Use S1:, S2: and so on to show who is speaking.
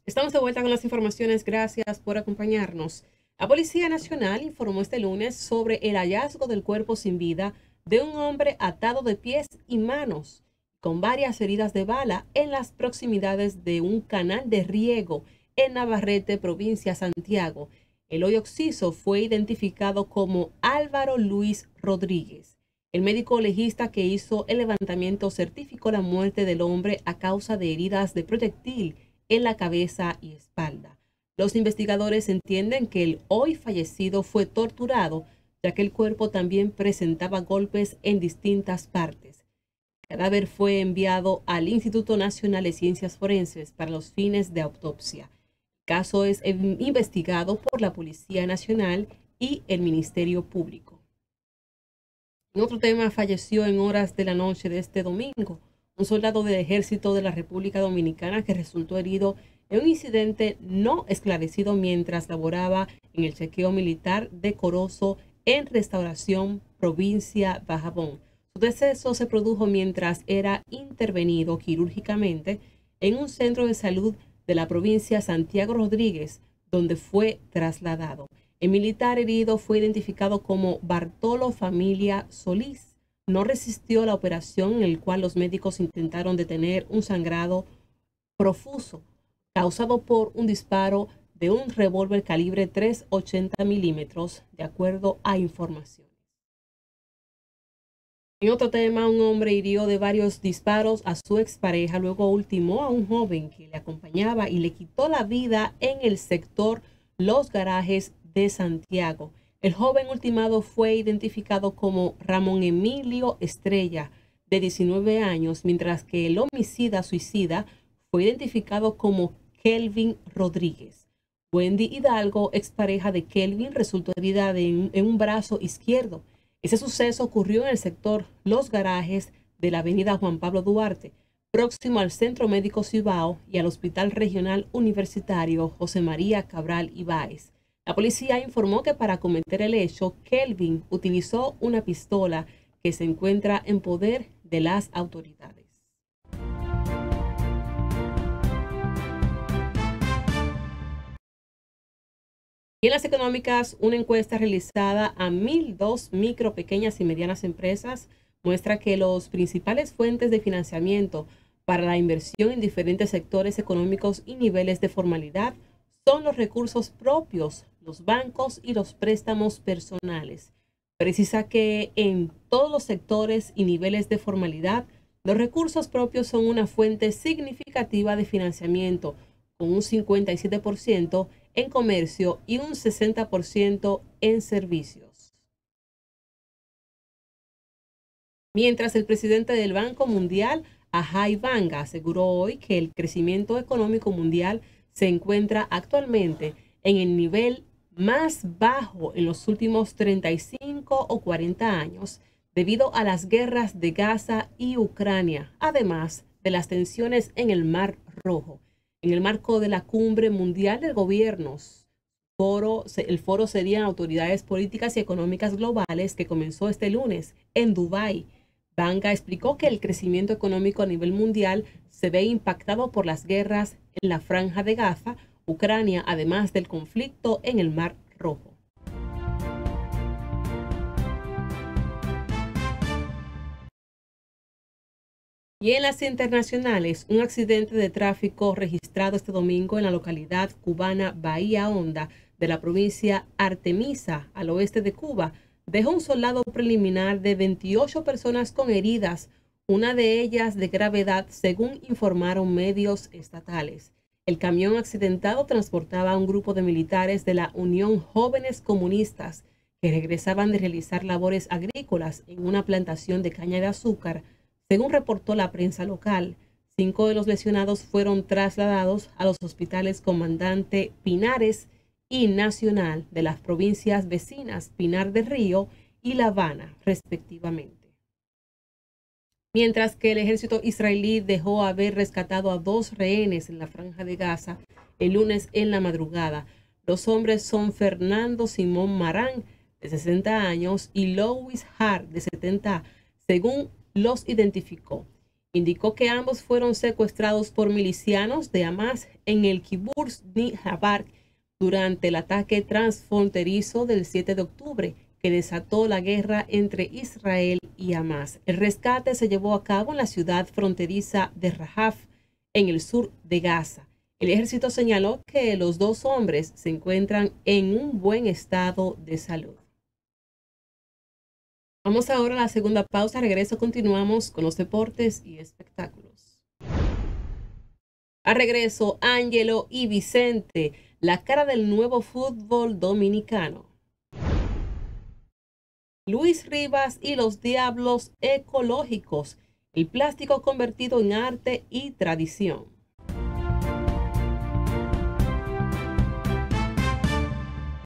S1: Estamos de vuelta con las informaciones. Gracias por acompañarnos. La Policía Nacional informó este lunes sobre el hallazgo del cuerpo sin vida de un hombre atado de pies y manos, con varias heridas de bala en las proximidades de un canal de riego en Navarrete, provincia Santiago. El hoy occiso fue identificado como Álvaro Luis Rodríguez. El médico legista que hizo el levantamiento certificó la muerte del hombre a causa de heridas de proyectil en la cabeza y espalda. Los investigadores entienden que el hoy fallecido fue torturado, ya que el cuerpo también presentaba golpes en distintas partes. El cadáver fue enviado al Instituto Nacional de Ciencias Forenses para los fines de autopsia. El caso es investigado por la Policía Nacional y el Ministerio Público. En otro tema, falleció en horas de la noche de este domingo un soldado del Ejército de la República Dominicana que resultó herido en un incidente no esclarecido mientras laboraba en el chequeo militar de Corozo en Restauración, provincia Dajabón. Su deceso se produjo mientras era intervenido quirúrgicamente en un centro de salud de la provincia Santiago Rodríguez, donde fue trasladado. El militar herido fue identificado como Bartolo Familia Solís. No resistió la operación en la cual los médicos intentaron detener un sangrado profuso causado por un disparo de un revólver calibre 380 milímetros, de acuerdo a informaciones. En otro tema, un hombre hirió de varios disparos a su expareja, luego ultimó a un joven que le acompañaba y le quitó la vida en el sector Los Garajes de Santiago. El joven ultimado fue identificado como Ramón Emilio Estrella, de 19 años, mientras que el homicida suicida fue identificado como Kelvin Rodríguez. Wendy Hidalgo, expareja de Kelvin, resultó herida en un brazo izquierdo. Ese suceso ocurrió en el sector Los Garajes de la avenida Juan Pablo Duarte, próximo al Centro Médico Cibao y al Hospital Regional Universitario José María Cabral Ibáez. La policía informó que para cometer el hecho, Kelvin utilizó una pistola que se encuentra en poder de las autoridades. Y en las económicas, una encuesta realizada a 1.002 micro, pequeñas y medianas empresas muestra que los principales fuentes de financiamiento para la inversión en diferentes sectores económicos y niveles de formalidad son los recursos propios, los bancos y los préstamos personales. Precisa que en todos los sectores y niveles de formalidad, los recursos propios son una fuente significativa de financiamiento, con un 57% en comercio y un 60% en servicios. Mientras el presidente del Banco Mundial, Ajay Banga, aseguró hoy que el crecimiento económico mundial se encuentra actualmente en el nivel más bajo en los últimos 35 o 40 años debido a las guerras de Gaza y Ucrania, además de las tensiones en el Mar Rojo. En el marco de la Cumbre Mundial de Gobiernos, el foro serían autoridades políticas y económicas globales que comenzó este lunes en Dubái. Banga explicó que el crecimiento económico a nivel mundial se ve impactado por las guerras en la Franja de Gaza, Ucrania, además del conflicto en el Mar Rojo. Y en las internacionales, un accidente de tráfico registrado este domingo en la localidad cubana Bahía Honda de la provincia Artemisa, al oeste de Cuba, dejó un saldo preliminar de 28 personas con heridas, una de ellas de gravedad, según informaron medios estatales. El camión accidentado transportaba a un grupo de militares de la Unión Jóvenes Comunistas que regresaban de realizar labores agrícolas en una plantación de caña de azúcar. Según reportó la prensa local, 5 de los lesionados fueron trasladados a los hospitales Comandante Pinares y Nacional de las provincias vecinas Pinar del Río y La Habana, respectivamente. Mientras que el ejército israelí dejó haber rescatado a 2 rehenes en la Franja de Gaza el lunes en la madrugada. Los hombres son Fernando Simón Marán, de 60 años, y Louis Hart, de 70, según los identificó. indicó que ambos fueron secuestrados por milicianos de Hamas en el Kibbutz Nir Habar durante el ataque transfronterizo del 7 de octubre que desató la guerra entre Israel y Hamas. El rescate se llevó a cabo en la ciudad fronteriza de Rafah, en el sur de Gaza. El ejército señaló que los dos hombres se encuentran en un buen estado de salud. Vamos ahora a la segunda pausa. Regreso, continuamos con los deportes y espectáculos. A regreso, Ángelo y Vicente, la cara del nuevo fútbol dominicano. Luis Rivas y los Diablos Ecológicos, el plástico convertido en arte y tradición.